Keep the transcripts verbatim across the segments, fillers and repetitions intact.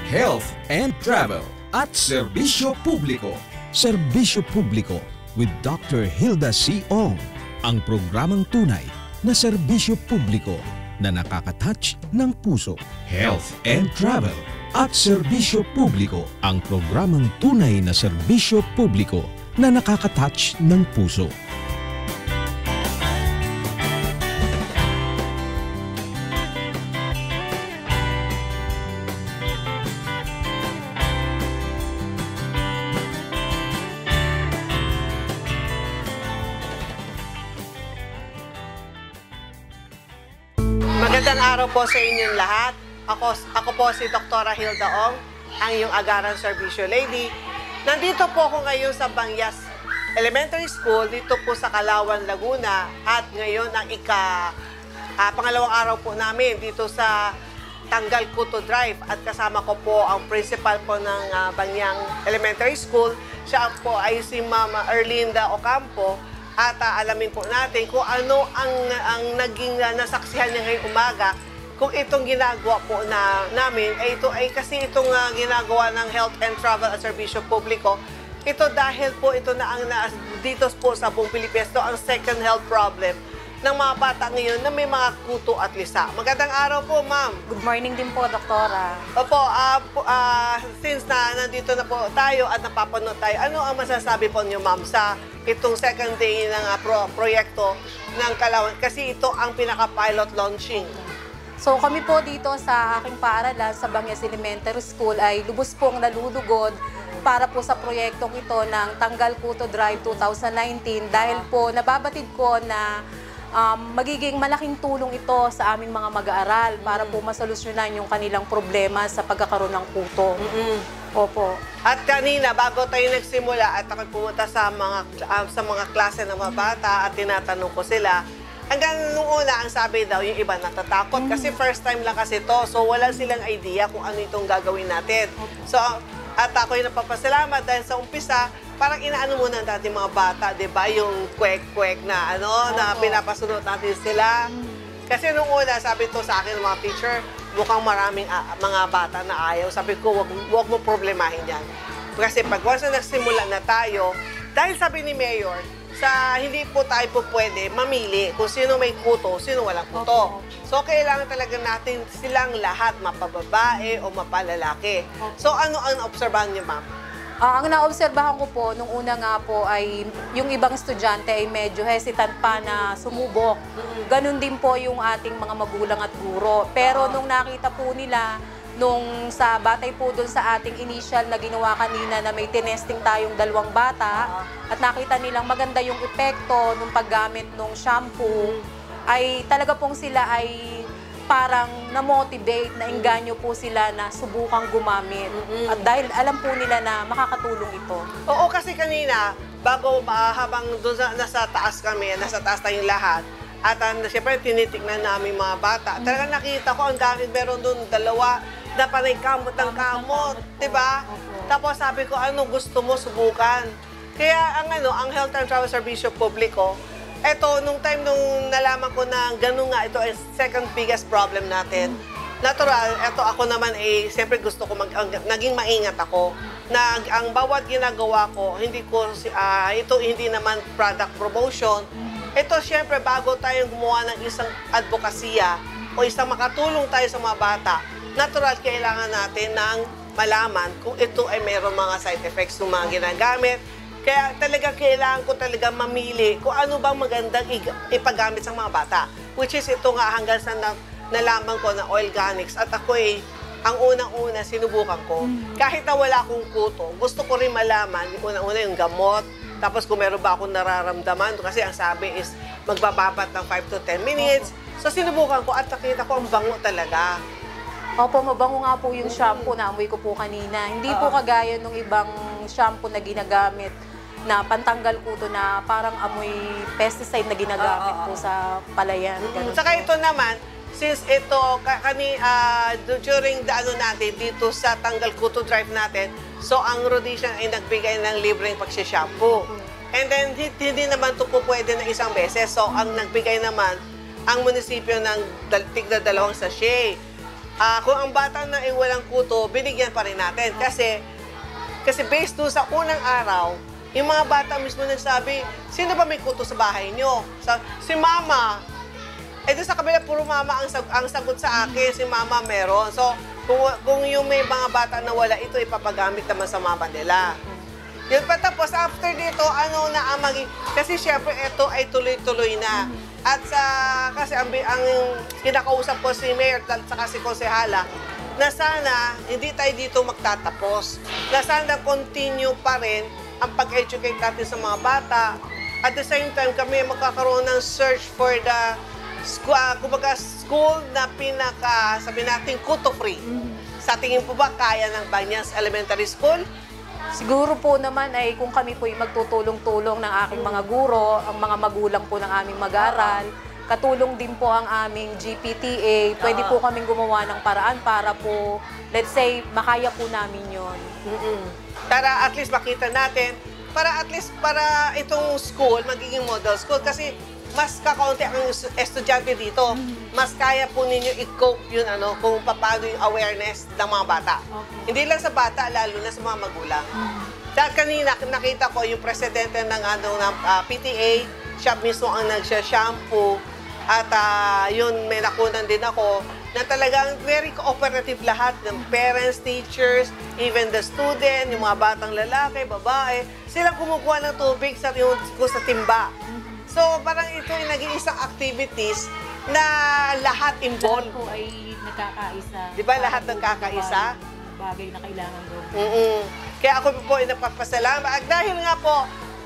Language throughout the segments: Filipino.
health and travel at serbisyo publiko. Serbisyo publiko with Doctor Hilda C. Ong. Ang programang tunay na serbisyo publiko na nakaka-touch ng puso. Health and travel at serbisyo publiko. Ang programang tunay na serbisyo publiko na nakaka-touch ng puso. Magandang araw po sa inyong lahat. Ako, ako po si Doktora Hilda Ong, ang iyong Agaran Serbisyo Lady. Nandito po ako ngayon sa Bangyas Elementary School, dito po sa Calauan, Laguna. At ngayon ang ika, uh, pangalawang araw po namin dito sa Tanggal Kuto Drive. At kasama ko po ang principal po ng uh, Bangyang Elementary School. Siya po ay si Mama Erlinda Ocampo. At uh, alamin po natin kung ano ang, ang naging uh, nasaksihan niya ngayong umaga. Kung itong ginagawa po na namin, ay ito ay kasi itong uh, ginagawa ng Health and Travel at Serbisyo Publiko. Ito dahil po ito na ang na, dito po sa buong Pilipinas, ito ang second health problem ng mga bata ngayon na may mga kuto at lisa. Magandang araw po, ma'am. Good morning din po, Doktora. Opo, uh, uh, since na nandito na po tayo at napapanood tayo, ano ang masasabi po niyo, ma'am, sa itong second day ng uh, pro proyekto ng Calauan? Kasi ito ang pinaka-pilot launching. So kami po dito sa aking paaralan sa Bangyas Elementary School ay lubos pong nalulugod para po sa proyektong ito ng Tanggal Kuto Drive two thousand nineteen dahil po nababatid ko na um, magiging malaking tulong ito sa aming mga mag-aaral para po masolusyonan yung kanilang problema sa pagkakaroon ng kuto. Mm-hmm. Opo. At kanina, bago tayo nagsimula at ako pumunta sa mga, uh, sa mga klase ng mga bata at tinatanong ko sila, hanggang nung una, ang sabi daw, yung iba natatakot mm. kasi first time lang kasi to. So, wala silang idea kung ano itong gagawin natin. So, at ako'y napapasalamat dahil sa umpisa, parang inaano muna natin mga bata, di ba? Yung kwek-kwek na ano, oh, na pinapasunod natin sila. Mm. Kasi nung una, sabi to sa akin ng mga teacher, mukhang maraming uh, mga bata na ayaw. Sabi ko, wag, wag mo problemahin yan. Kasi pag once na nagsimula na tayo, dahil sabi ni Mayor, sa hindi po tayo po pwede mamili kung sino may kuto, sino walang kuto. So, kailangan talaga natin silang lahat, mapababae o mapalalaki. So, ano ang obserbahan niyo, ma'am? Uh, ang naobserbahan ko po, nung una nga po ay yung ibang estudyante ay medyo hesitant pa na sumubok. Ganun din po yung ating mga magulang at guro. Pero nung nakita po nila, nung sa batay po doon sa ating initial na ginawa kanina na may tinesting tayong dalawang bata at nakita nilang maganda yung epekto nung paggamit ng shampoo, ay talaga pong sila ay parang na-motivate, na-engganyo po sila na subukang gumamit. Mm-hmm. At dahil alam po nila na makakatulong ito. Oo, kasi kanina, bago uh, habang doon sa, nasa taas kami, nasa taas tayong lahat, at uh, siyempre tinitignan namin mga bata, mm-hmm. talagang nakita ko ang dami, meron doon dalawa na panay kamot ng kamot, di ba? Okay. Tapos sabi ko, ano gusto mo subukan? Kaya ang ano, ang Health and Travel Serbisyo Publiko, eto, nung time nung nalaman ko na gano'n nga, ito ay second biggest problem natin. Natural, eto ako naman eh, siyempre gusto ko, mag, ang, naging maingat ako. Na ang bawat ginagawa ko, hindi ko, uh, ito hindi naman product promotion. Ito siyempre, bago tayo gumawa ng isang advokasya o isang makatulong tayo sa mga bata, natural, kailangan natin ng malaman kung ito ay mayroong mga side effects ng mga ginagamit. Kaya talaga kailangan ko talaga mamili kung ano bang magandang ipagamit sa mga bata. Which is ito nga hanggang sa na, nalaman ko na Oilganics. At ako eh, ang unang-una sinubukan ko. Mm. Kahit na wala akong kuto, gusto ko rin malaman, unang-una yung gamot. Tapos kung meron ba akong nararamdaman, kasi ang sabi is magbababat ng five to ten minutes. So sinubukan ko at nakita ko ang bango talaga. Opo, mabango nga po yung shampoo na amoy ko po kanina. Hindi po kagaya ng ibang shampoo na ginagamit na pantanggal kuto na parang amoy pesticide na ginagamit uh, uh, uh. po sa palayan. Mm-hmm. Saka ito naman, since ito, kani, uh, during the ano natin, dito sa Tanggal Kuto Drive natin, so ang Rhodesian ay nagbigay ng libreng pagsishampoo. Mm-hmm. And then, hindi naman ito po pwede na isang beses. So, ang nagbigay naman, ang munisipyo ng tigda dalawang sachet. ah, kung ang bata na ay walang kuto, binigyan pa rin natin. Kasi, kasi based doon sa unang araw, yung mga bata mismo nagsabi, sino ba may kuto sa bahay nyo? Sa, si mama. Eh doon sa kabila, puro mama ang, sag, ang sagot sa akin, si mama meron. So, kung, kung yung may mga bata na wala, ito ipapagamit naman sa mama nila. Yun pa tapos, after dito, ano na ang maging... Kasi syempre, ito ay tuloy-tuloy na. At sa... Kasi ang, ang kinakausap ko si Mayor at saka si Konsehala, na sana hindi tayo dito magtatapos. Na sana continue pa rin ang pag-educate natin sa mga bata. At the same time, kami magkakaroon ng search for the school, uh, kumbaga school na pinaka, sabi natin, kuto-free. Mm-hmm. Sa tingin po ba, kaya ng Banyas Elementary School? Siguro po naman ay kung kami po ay magtutulong-tulong ng aking mga guro, ang mga magulang po ng aming mag-aaral, katulong din po ang aming G P T A, pwede po kaming gumawa ng paraan para po, let's say, makaya po namin yun. Mm-mm. Para at least makita natin, para at least para itong school, magiging model school, kasi mas kakaunti ang estudyante dito, mas kaya po ninyo i-cope yun, ano, kung paano yung awareness ng mga bata. Okay. Hindi lang sa bata, lalo na sa mga magulang. Mm-hmm. Dahil kanina, nakita ko yung presidente ng, ano, ng uh, P T A, siya mismo ang nagsha-shampoo, at uh, yun, may nakunan din ako, na talagang very cooperative lahat ng parents, teachers, even the student, yung mga batang lalaki, babae, silang kumukuha ng tubig sa, yung, sa timba. So, parang ito ay naging isang activities na lahat involved. Lahat po ay nagkakaisa. Di ba lahat nagkakaisa? Bagay na kailangan gawin. Mm-mm. Kaya ako po ay nagpapasalamat. At dahil nga po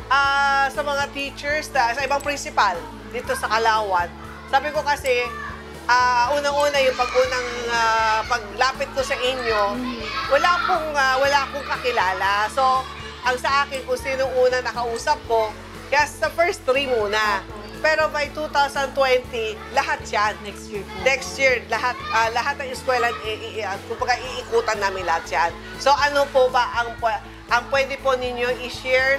uh, sa mga teachers, na, sa ibang principal dito sa Kalawan, sabi ko kasi, uh, unang-una yung pag-unang uh, paglapit ko sa inyo, wala akong, uh, wala akong kakilala. So, ang sa akin kung sino una nakausap ko, kaya sa first three muna. Pero by two thousand twenty, lahat yan. Next year po. Next year, lahat uh, lahat ng eskwela, kumbaga iikutan namin lahat yan. So ano po ba ang, ang pwede po ninyo i-share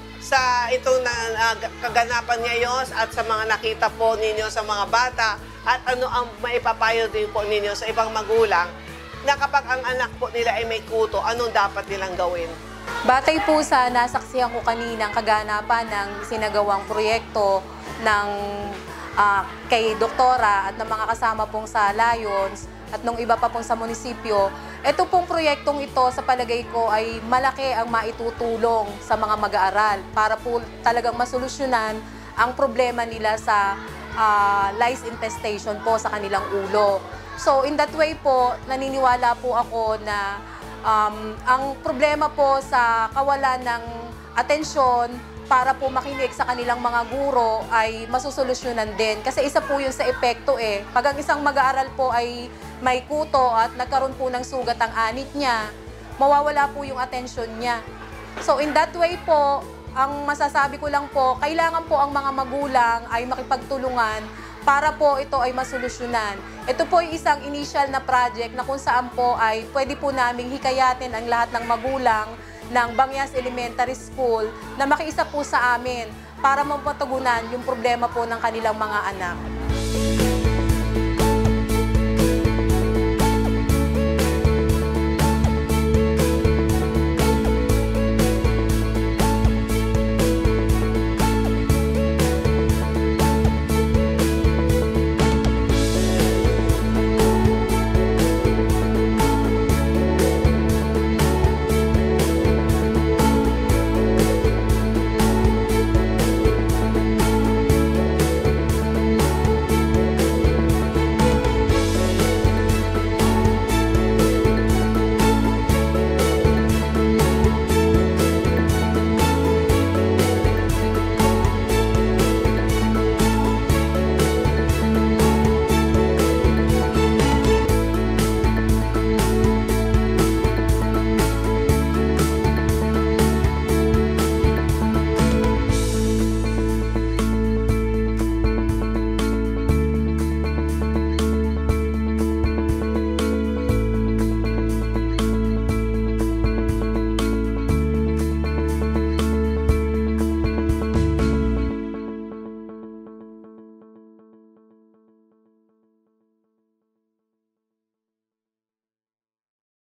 sa itong na, uh, kaganapan ngayon at sa mga nakita po ninyo sa mga bata at ano ang maipapayo din po ninyo sa ibang magulang na kapag ang anak po nila ay may kuto, anong dapat nilang gawin? Batay po sa nasaksihan ko kaninang kaganapan ng sinagawang proyekto ng uh, kay Doktora at ng mga kasama pong sa Lions at nung iba pa pong sa munisipyo, ito pong proyektong ito sa palagay ko ay malaki ang maitutulong sa mga mag-aaral para po talagang masolusyonan ang problema nila sa uh, lice infestation po sa kanilang ulo. So in that way po, naniniwala po ako na Um, ang problema po sa kawalan ng atensyon para po makinig sa kanilang mga guro ay masusolusyonan din. Kasi isa po yun sa epekto eh. Pag ang isang mag-aaral po ay may kuto at nagkaroon po ng sugat ang anit niya, mawawala po yung atensyon niya. So in that way po, ang masasabi ko lang po, kailangan po ang mga magulang ay makipagtulungan para po ito ay masolusyonan. Ito po ay isang initial na project na kung saan po ay pwede po naming hikayatin ang lahat ng magulang ng Banyas Elementary School na makiisa po sa amin para mapatugunan yung problema po ng kanilang mga anak.